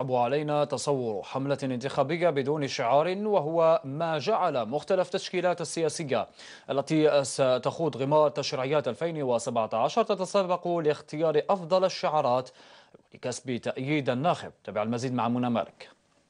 يصعب علينا تصور حملة انتخابية بدون شعار، وهو ما جعل مختلف التشكيلات السياسية التي ستخوض غمار تشريعيات 2017 تتسابق لاختيار أفضل الشعارات لكسب تأييد الناخب. تابع المزيد مع منى مالك.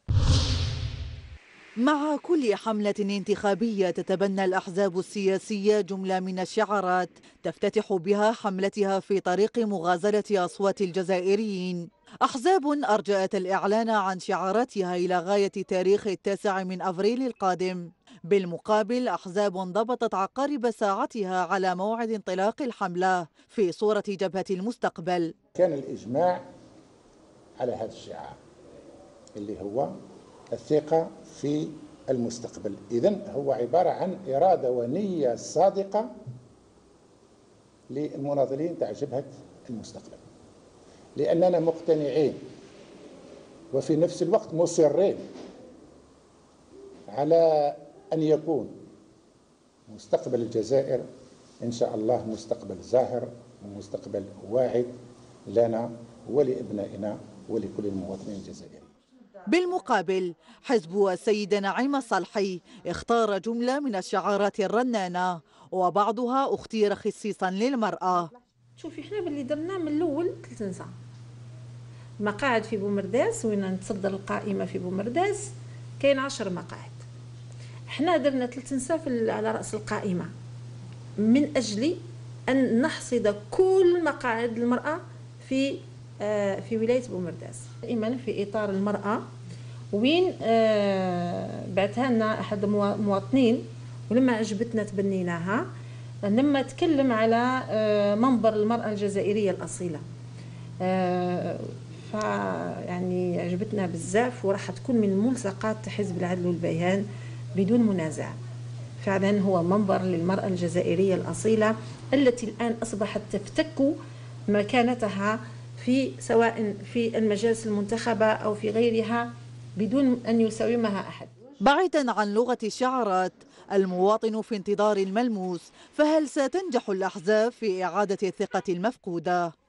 مع كل حملة انتخابية تتبنى الأحزاب السياسية جملة من الشعارات تفتتح بها حملتها في طريق مغازلة أصوات الجزائريين. أحزاب أرجأت الإعلان عن شعاراتها إلى غاية تاريخ 9 من أفريل القادم. بالمقابل أحزاب ضبطت عقارب ساعتها على موعد انطلاق الحملة في صورة جبهة المستقبل. كان الإجماع على هذا الشعار اللي هو الثقة في المستقبل. إذن هو عبارة عن إرادة ونية صادقة للمناضلين تاع جبهة المستقبل، لأننا مقتنعين وفي نفس الوقت مصرين على أن يكون مستقبل الجزائر إن شاء الله مستقبل زاهر ومستقبل واعد لنا ولأبنائنا ولكل المواطنين الجزائريين. بالمقابل حزب السيدة نعيمة الصالحي اختار جملة من الشعارات الرنانة، وبعضها اختير خصيصا للمرأة. شوفي احنا باللي درنا من الاول 3 نساء مقاعد في بومرداس، وين نتصدر القائمة في بومرداس كاين 10 مقاعد. احنا درنا 3 نساء على رأس القائمة من أجل أن نحصد كل مقاعد المرأة في ولاية بومرداس، دائما في إطار المرأة. وين بعثها لنا أحد المواطنين ولما عجبتنا تبنيناها، لما تكلم على منبر المرأة الجزائرية الأصيلة، فيعني عجبتنا بزاف، وراح تكون من ملصقات حزب العدل والبيان بدون منازع. فعلا هو منبر للمرأة الجزائرية الأصيلة التي الآن أصبحت تفتك مكانتها سواء في المجالس المنتخبة أو في غيرها بدون أن يساومها أحد. بعيدا عن لغة الشعارات، المواطن في انتظار الملموس، فهل ستنجح الأحزاب في إعادة الثقة المفقودة؟